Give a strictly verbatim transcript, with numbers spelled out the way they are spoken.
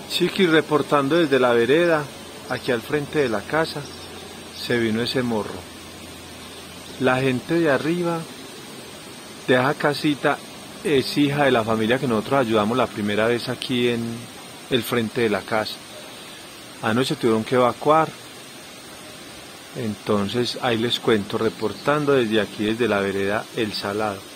Chiqui, reportando desde la vereda, aquí al frente de la casa, se vino ese morro. La gente de arriba de esa casita es hija de la familia que nosotros ayudamos la primera vez aquí en el frente de la casa. Anoche tuvieron que evacuar, entonces ahí les cuento, reportando desde aquí, desde la vereda El Salado.